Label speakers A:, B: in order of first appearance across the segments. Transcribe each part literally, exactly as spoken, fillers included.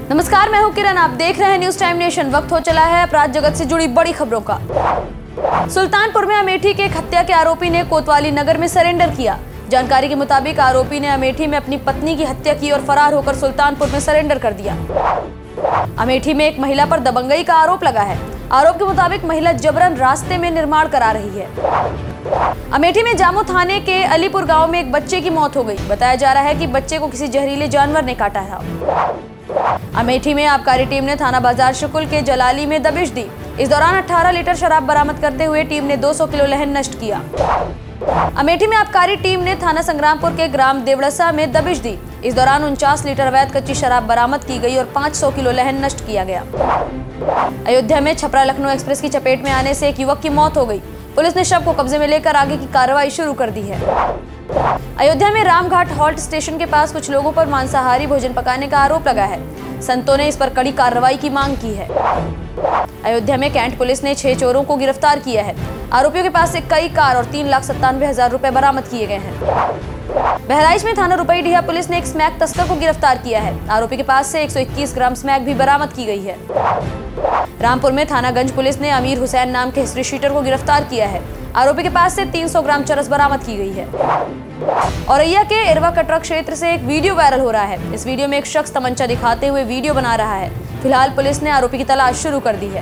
A: नमस्कार, मैं हूं किरण। आप देख रहे हैं न्यूज टाइम नेशन। वक्त हो चला है अपराध जगत से जुड़ी बड़ी खबरों का। सुल्तानपुर में अमेठी के एक हत्या के आरोपी ने कोतवाली नगर में सरेंडर किया। जानकारी के मुताबिक आरोपी ने अमेठी में अपनी पत्नी की हत्या की और फरार होकर सुल्तानपुर में सरेंडर कर दिया। अमेठी में एक महिला पर दबंगई का आरोप लगा है। आरोप के मुताबिक महिला जबरन रास्ते में निर्माण करा रही है। अमेठी में जामो थाने के अलीपुर गांव में एक बच्चे की मौत हो गई। बताया जा रहा है कि बच्चे को किसी जहरीले जानवर ने काटा था। अमेठी में आबकारी टीम ने थाना बाजार शुकुल के जलाली में दबिश दी। इस दौरान अठारह लीटर शराब बरामद करते हुए टीम ने दो सौ किलो लहन नष्ट किया। अमेठी में आबकारी टीम ने थाना संग्रामपुर के ग्राम देवड़सा में दबिश दी। इस दौरान उनचास लीटर अवैध कच्ची शराब बरामद की गई और पाँच सौ किलो लहन नष्ट किया गया। अयोध्या में छपरा लखनऊ एक्सप्रेस की चपेट में आने से एक युवक की मौत हो गई। पुलिस ने शव को कब्जे में लेकर आगे की कार्रवाई शुरू कर दी है। अयोध्या में रामघाट हॉल्ट स्टेशन के पास कुछ लोगों पर मांसाहारी भोजन पकाने का आरोप लगा है। संतों ने इस पर कड़ी कार्रवाई की मांग की है। अयोध्या में कैंट पुलिस ने छह चोरों को गिरफ्तार किया है। आरोपियों के पास से कई कार और तीन लाख सत्तानवे हजार रुपए बरामद किए गए हैं। बहराइच में थाना रुपईडीहा पुलिस ने एक स्मैक तस्कर को गिरफ्तार किया है। आरोपी के पास से एक सौ इक्कीस ग्राम स्मैक भी बरामद की गई है। रामपुर में थानागंज पुलिस ने अमीर हुसैन नाम के हिस्ट्री शीटर को गिरफ्तार किया है। आरोपी के पास से तीन सौ ग्राम चरस बरामद की गई है। औरैया के इरवा कटरा क्षेत्र से एक वीडियो वायरल हो रहा है। इस वीडियो में एक शख्स तमंचा दिखाते हुए वीडियो बना रहा है। फिलहाल पुलिस ने आरोपी की तलाश शुरू कर दी है।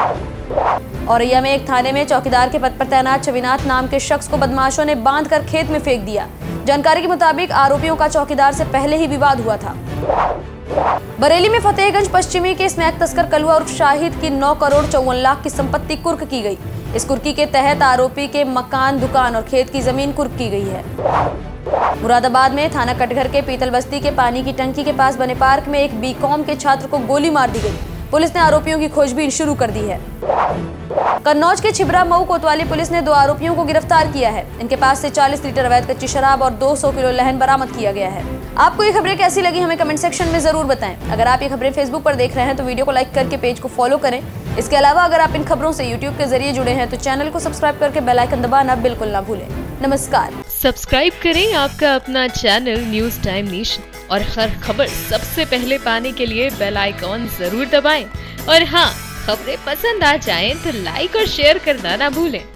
A: औरैया में एक थाने में चौकीदार के पद पर तैनात छविनाथ नाम के शख्स को बदमाशों ने बांधकर खेत में फेंक दिया। जानकारी के मुताबिक आरोपियों का चौकीदार से पहले ही विवाद हुआ था। बरेली में फतेहगंज पश्चिमी के स्मैक तस्कर कलुआ उर्फ शाहिद की नौ करोड़ चौवन लाख की संपत्ति कुर्क की गई। इस कुर्की के तहत आरोपी के मकान, दुकान और खेत की जमीन कुर्क की गई है। मुरादाबाद में थाना कटघर के पीतल बस्ती के पानी की टंकी के पास बने पार्क में एक बीकॉम के छात्र को गोली मार दी गई। पुलिस ने आरोपियों की खोजबीन शुरू कर दी है। कन्नौज के छिबरा मऊ कोतवाली पुलिस ने दो आरोपियों को गिरफ्तार किया है। इनके पास से चालीस लीटर अवैध कच्ची शराब और दो सौ किलो लहन बरामद किया गया है। आपको ये खबरें कैसी लगी हमें कमेंट सेक्शन में जरूर बताएं। अगर आप ये खबरें फेसबुक पर देख रहे हैं तो वीडियो को लाइक करके पेज को फॉलो करें। इसके अलावा अगर आप इन खबरों से यूट्यूब के जरिए जुड़े हैं तो चैनल को सब्सक्राइब करके बेल आइकन दबाना बिल्कुल ना भूलें। नमस्कार।
B: सब्सक्राइब करें आपका अपना चैनल न्यूज टाइम नेशन और हर खबर सबसे पहले पाने के लिए बेल आइकॉन जरूर दबाएं। और हाँ, खबरें पसंद आ जाएं तो लाइक और शेयर करना ना भूलें।